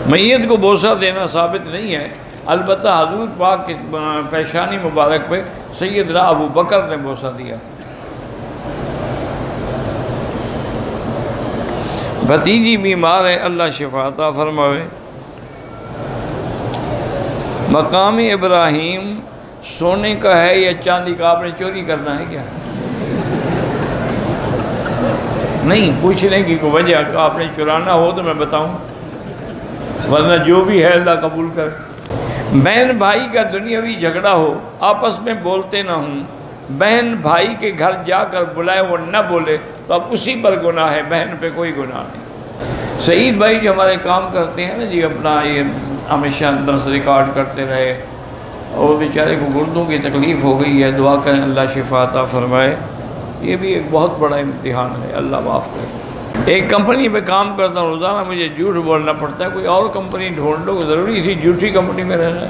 میت کو بوسہ دینا ثابت نہیں ہے، البتہ حضور پاک کی پیشانی مبارک پہ سیدنا ابو بکر نے بوسہ دیا۔ بھتیجی بیمار ہے، اللہ شفا عطا فرماوے۔ مقام ابراہیم سونے کا ہے یا چاندی کا؟ آپ نے چوری کرنا ہے کیا؟ نہیں، پوچھنے کی کوئی وجہ کہ آپ نے چرانا ہو تو میں بتاؤں، ورنہ جو بھی ہے اللہ قبول کرے۔ بہن بھائی کا دنیاوی جھگڑا ہو، آپس میں بولتے نہ ہوں، بہن بھائی کے گھر جا کر بلائے وہ نہ بولے تو اب اسی پر گناہ ہے، بہن پہ کوئی گناہ نہیں۔ سعید بھائی جو ہمارے کام کرتے ہیں نا جی، اپنا یہ ہمیشہ درس ریکارڈ کرتے رہے، اور بیچارے کو گردوں کی تکلیف ہو گئی ہے، دعا کریں اللہ شفا عطا فرمائے۔ یہ بھی ایک بہت بڑا امتحان ہے، اللہ معاف کرے۔ ایک کمپنی پہ کام کرتا ہوں، روزانہ مجھے جھوٹ بولنا پڑتا ہے، کوئی اور کمپنی ڈھونڈ لو، ضروری اسی جھوٹی کمپنی میں رہنا ہے۔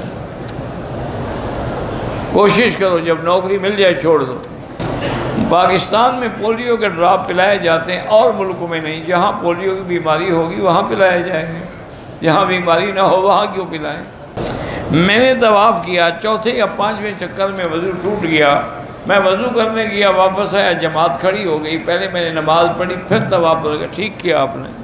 کوشش کرو جب نوکری مل جائے چھوڑ دو۔ پاکستان میں پولیو کے ڈراپ پلائے جاتے ہیں، اور ملکوں میں نہیں۔ جہاں پولیو کی بیماری ہوگی وہاں پلائے جائیں گے، جہاں بیماری نہ ہو وہاں کیوں پلائیں؟ میں نے طواف کیا، چوتھے یا پانچویں چکر میں وضو ٹوٹ گیا، میں وضو کرنے گیا، واپس آیا، جماعت کھڑی ہو گئی، پہلے میں نے نماز پڑھی پھر طواف کر گیا۔ ٹھیک کیا آپ نے۔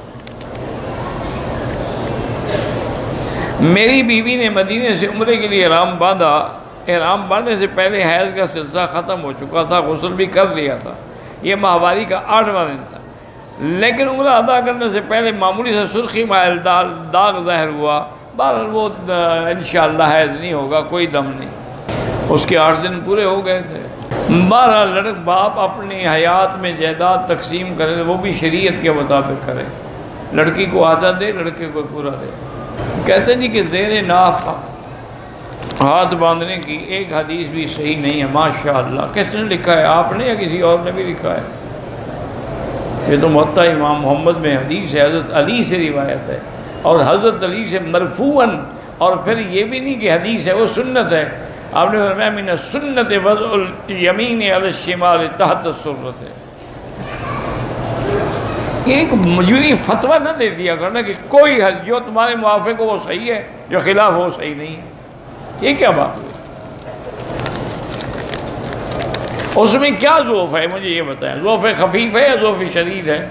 میری بیوی نے مدینے سے عمرے کے لیے احرام باندھا، احرام باندھنے سے پہلے حیض کا سلسلہ ختم ہو چکا تھا، غسل بھی کر لیا تھا، یہ ماہواری کا 8واں دن تھا، لیکن عمرہ ادا کرنے سے پہلے معمولی سے سرخی مائل داغ ظاہر ہوا۔ بہرحال وہ انشاءاللہ حیض نہیں ہوگا، کوئی دم نہیں، اس کے 8 دن پورے ہو گئے تھے۔ بہرحال باپ اپنی حیات میں جائیداد تقسیم کرے، وہ بھی شریعت کے مطابق کرے، لڑکی کو آدھا دے، لڑکے کو پورا دے۔ کہتے ہیں جی کہ زیر ناف ہاتھ باندھنے کی ایک حدیث بھی صحیح نہیں ہے۔ ماشاءاللہ، کس نے لکھا ہے؟ آپ نے یا کسی اور نے بھی لکھا ہے؟ یہ تو موطا امام محمد میں حدیث ہے، حضرت علی سے روایت ہے، اور حضرت علی سے مرفوعاً، اور پھر یہ بھی نہیں کہ حدیث ہے، وہ سنت ہے۔ آپ نے فرمایا من السنت وضع الیمین علی الشمال تحت السرۃ۔ ایک مجوری فتویٰ نہ دے دیا کرنا کہ کوئی حد جو تمہارے موافق ہو وہ صحیح ہے، جو خلاف ہو صحیح نہیں ہے۔ یہ کیا بات ہے؟ اس میں کیا ضعف ہے مجھے یہ بتائیں؟ ضعف خفیف ہے یا ضعف شدید ہے؟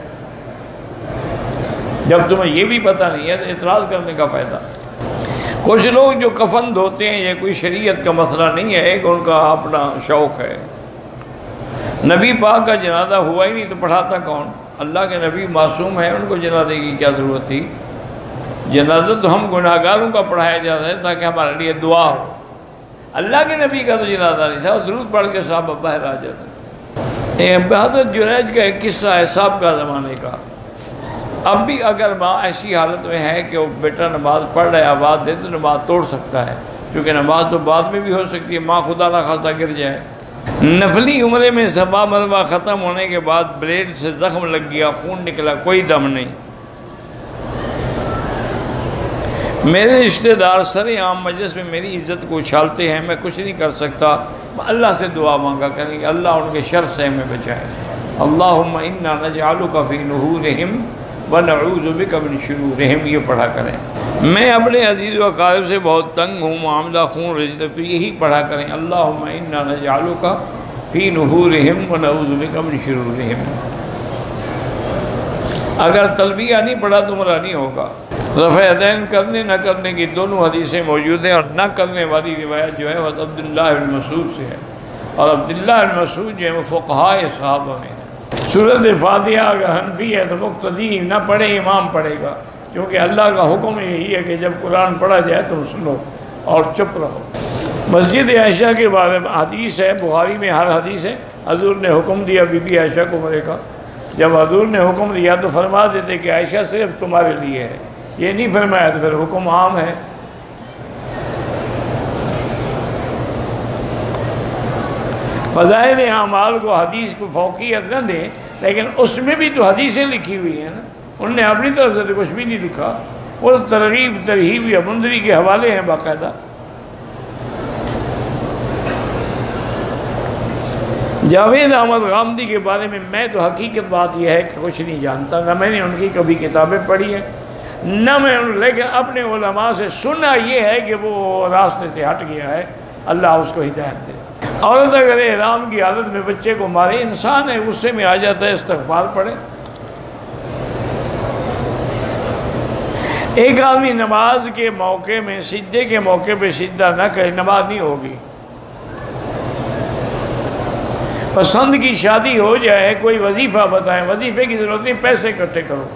جب تمہیں یہ بھی پتہ نہیں ہے تو اعتراض کرنے کا فائدہ۔ کچھ لوگ جو کفن دھوتے ہیں، یہ کوئی شریعت کا مسئلہ نہیں ہے، ایک ان کا اپنا شوق ہے۔ نبی پاک کا جنازہ ہوا ہی نہیں تو پڑھاتا کون؟ اللہ کے نبی معصوم ہیں، ان کو جنازے کی کیا ضرورت تھی؟ جنازہ تو ہم گناہگاروں کا پڑھایا جاتا ہے تاکہ ہمارے لیے دعا ہو۔ اللہ کے نبی کا تو جنازہ نہیں تھا، وہ درود پڑھ کے صحابہ باہر آ جاتے تھے۔ حضرت جریج کا ایک قصہ ہے صاحب کا زمانے کا۔ اب بھی اگر ماں ایسی حالت میں ہے کہ وہ بیٹا نماز پڑھ رہا ہے، آواز دے تو نماز توڑ سکتا ہے، کیونکہ نماز تو بعد میں بھی ہو سکتی ہے، ماں خدا نہ خواستہ گر جائے۔ نفلی عمرے میں صفا مروہ ختم ہونے کے بعد بلیڈ سے زخم لگ گیا، خون نکلا، کوئی دم نہیں۔ میرے رشتہ دار سر عام مجلس میں میری عزت کو اچھالتے ہیں، میں کچھ نہیں کر سکتا، اللہ سے دعا مانگا کریں کہ اللہ ان کے شر سے ہمیں بچائے۔ اللہم انا نجعلک فی نحورہم ونعوذ بک من شرورہم، یہ پڑھا کریں۔ میں اپنے عزیز و اقارب سے بہت تنگ ہوں، معاملہ خون رشتہ، تو یہی پڑھا کریں، اللہم انا نجعلک فی نحورہم ونعوذ بک من شرورہم۔ اگر تلبیہ نہیں پڑھا تو عمرہ نہیں ہوگا۔ رفع یدین کرنے نہ کرنے کی دونوں حدیثیں موجود ہیں، اور نہ کرنے والی روایت جو ہے وہ عبداللہ بن مسعود سے ہے، اور عبداللہ بن مسعود جو ہے وہ فقہائے صحابہ میں ہے۔ سورۃ فاتحہ اگر حنفی ہے تو مقتدی نہ پڑھے، امام پڑھے گا، کیونکہ اللہ کا حکم یہی ہے کہ جب قرآن پڑھا جائے تم سنو اور چپ رہو۔ مسجد عائشہ کے بارے میں حدیث ہے، بخاری میں ہر حدیث ہے، حضور نے حکم دیا بی بی عائشہ کو عمرے کا۔ جب حضور نے حکم دیا تو فرما دیتے کہ عائشہ صرف تمہارے لیے ہے، یہ نہیں فرمایا تو پھر حکم عام ہے۔ فضائل اعمال کو حدیث کو فوقیت نہ دیں، لیکن اس میں بھی تو حدیثیں لکھی ہوئی ہیں نا، انہوں نے اپنی طرف سے تو کچھ بھی نہیں لکھا، وہ ترغیب ترہیب یا منذری کے حوالے ہیں باقاعدہ۔ جاوید احمد غامدی کے بارے میں تو حقیقت بات یہ ہے کہ کچھ نہیں جانتا، نہ میں نے ان کی کبھی کتابیں پڑھی ہیں، نہ میں، لیکن اپنے علماء سے سنا یہ ہے کہ وہ راستے سے ہٹ گیا ہے، اللہ اس کو ہدایت دے۔ عورت اگر احرام کی حالت میں بچے کو مارے، انسان ہے، غصے میں آ جاتا ہے، استغفار پڑھے۔ ایک آدمی نماز کے موقع میں سجدے کے موقع پہ سجدہ نہ کرے، نماز نہیں ہوگی۔ پسند کی شادی ہو جائے، کوئی وظیفہ بتائیں، وظیفے کی ضرورت نہیں، پیسے اکٹھے کرو۔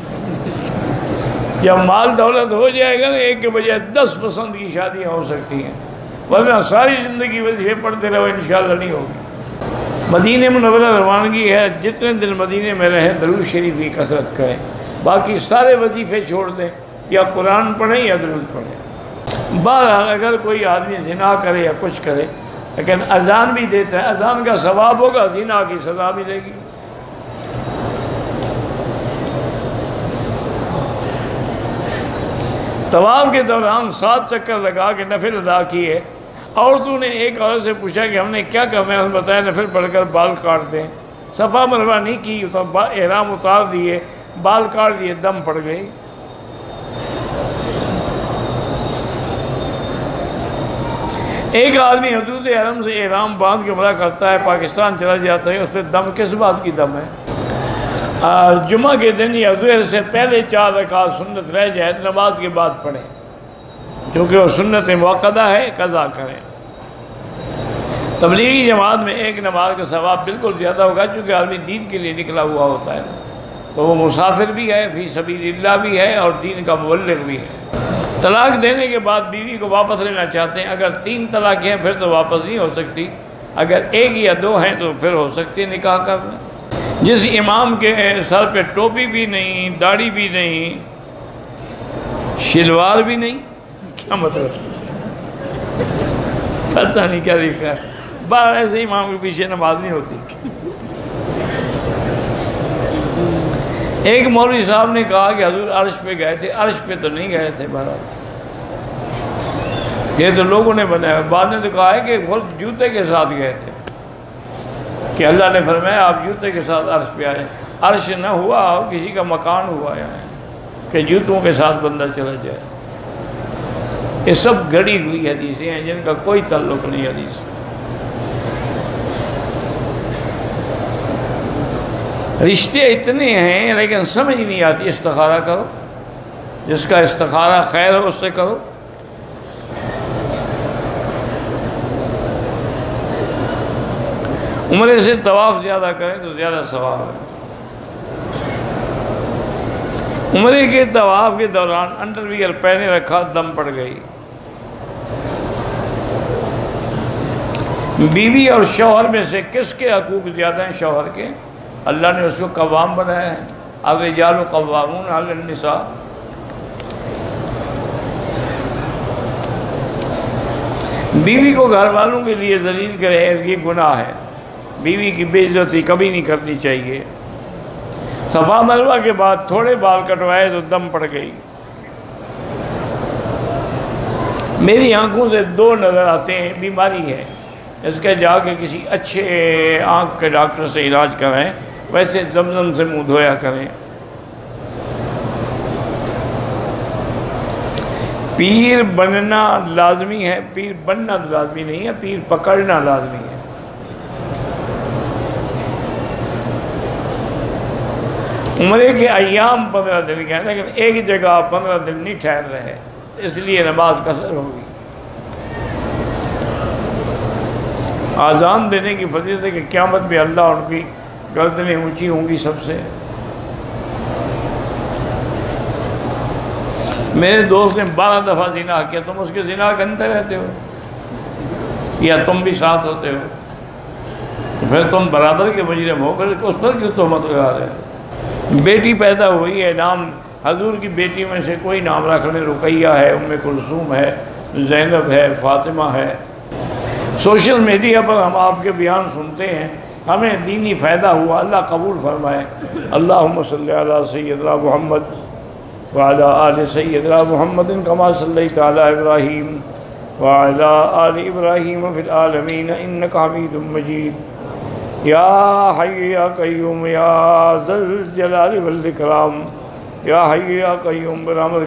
جب مال دولت ہو جائے گا نا، ایک کے بجائے 10 پسند کی شادیاں ہو سکتی ہیں، ورنہ ساری زندگی وظیفے پڑھتے رہو، انشاءاللہ نہیں ہوگی۔ مدینہ منورہ روانگی ہے، جتنے دن مدینہ میں رہیں درود شریف کی کثرت کریں، باقی سارے وظیفے چھوڑ دیں، یا قرآن پڑھیں یا درود پڑھیں۔ بہرحال اگر کوئی آدمی زنا کرے یا کچھ کرے لیکن اذان بھی دیتا ہے، اذان کا ثواب ہوگا، زنا کی سزا ملے گی۔ طواف کے دوران 7 چکر لگا کے نفل ادا کیے، عورتوں نے ایک عورت سے پوچھا کہ ہم نے کیا کرنا ہے، انہوں نے بتایا نفل پڑھ کر بال کاٹ دیں۔ صفا مروہ نہیں کی، احرام اتار دیے، بال کاٹ دیے، دم پڑ گئی۔ ایک آدمی حدود حرم سے احرام باندھ کے عمرہ کرتا ہے، پاکستان چلا جاتا ہے، اس پہ دم کس بات کی دم ہے؟ جمعہ کے دن یا ظہر سے پہلے 4 رکعت سنت رہ جائے تو نماز کے بعد پڑھیں، کیونکہ وہ سنت موقدہ ہے، قضا کریں۔ تبلیغی جماعت میں ایک نماز کا ثواب بالکل زیادہ ہوگا، چونکہ آدمی دین کے لیے نکلا ہوا ہوتا ہے، تو وہ مسافر بھی ہے، فی سبیل اللہ بھی ہے، اور دین کا مبلغ بھی ہے۔ طلاق دینے کے بعد بیوی کو واپس لینا چاہتے ہیں، اگر 3 طلاقیں ہیں پھر تو واپس نہیں ہو سکتی، اگر 1 یا 2 ہیں تو پھر ہو سکتی ہے نکاح کرنا۔ جس امام کے سر پہ ٹوپی بھی نہیں، داڑھی بھی نہیں، شلوار بھی نہیں، کیا مطلب؟ پتہ نہیں کیا لکھا ہے، باہر ایسے امام کے پیچھے نماز نہیں ہوتی۔ ایک مولوی صاحب نے کہا کہ حضور عرش پہ گئے تھے، عرش پہ تو نہیں گئے تھے، بہرحال یہ تو لوگوں نے بنایا۔ بعد نے تو کہا ہے کہ خود جوتے کے ساتھ گئے تھے، کہ اللہ نے فرمایا آپ جوتے کے ساتھ عرش پہ آئے۔ عرش نہ ہوا، کسی کا مکان ہوا ہے کہ جوتوں کے ساتھ بندہ چلا جائے۔ یہ سب گڑی ہوئی حدیثیں ہیں جن کا کوئی تعلق نہیں حدیث۔ رشتے اتنے ہیں لیکن سمجھ نہیں آتی، استخارہ کرو، جس کا استخارہ خیر ہو اس سے کرو۔ عمرے سے طواف زیادہ کریں تو زیادہ ثواب ہے۔ عمرے کے طواف کے دوران انڈر ویئر پہنے رکھا، دم پڑ گئی۔ بیوی اور شوہر میں سے کس کے حقوق زیادہ ہیں؟ شوہر کے۔ اللہ نے اس کو قوام بنایا ہے، الرجال قوامون علی النساء۔ بیوی کو گھر والوں کے لیے ذلیل کرے یہ گناہ ہے، بیوی کی بے عزتی کبھی نہیں کرنی چاہیے۔ صفا مروہ کے بعد تھوڑے بال کٹوائے تو دم پڑ گئی۔ میری آنکھوں سے 2 نظر آتے ہیں، بیماری ہے، اس کے جا کے کسی اچھے آنکھ کے ڈاکٹر سے علاج کریں، ویسے زمزم سے منہ دھویا کریں۔ پیر بننا لازمی ہے، پیر بننا لازمی نہیں ہے، پیر پکڑنا لازمی ہے۔ عمرے کے ایام 15 دن کے ہیں، لیکن ایک جگہ 15 دن نہیں ٹھہر رہے، اس لیے نماز قصر ہوگی۔ آذان دینے کی فضیلت ہے کہ قیامت میں اللہ ان کی گردنیں اونچی ہوں گی سب سے۔ میرے دوست نے 12 دفعہ زنا کیا، تم اس کے زنا گنتے رہتے ہو یا تم بھی ساتھ ہوتے ہو؟ تو پھر تم برابر کے مجرم ہو کر اس پر کیوں تہمت لگا رہے ہو؟ بیٹی پیدا ہوئی ہے، نام حضور کی بیٹی میں سے کوئی نام رکھ لیں، رقیہ ہے، ام کلثوم ہے، زینب ہے، فاطمہ ہے۔ سوشل میڈیا پر ہم آپ کے بیان سنتے ہیں، ہمیں دینی فائدہ ہوا، اللہ قبول فرمائے۔ اللہم صلی علی سیدنا محمد وعلی آل سیدنا محمد کما صلیت علی ابراہیم وعلی آل ابراہیم فی العالمین انک حمید مجید۔ یا حی یا قیوم یا ذا الجلال والاکرام یا حی یا قیوم برحمتک